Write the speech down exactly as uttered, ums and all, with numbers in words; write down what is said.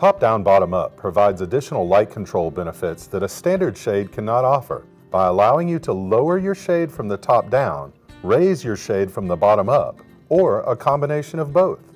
Top-down bottom-up provides additional light control benefits that a standard shade cannot offer by allowing you to lower your shade from the top down, raise your shade from the bottom up, or a combination of both.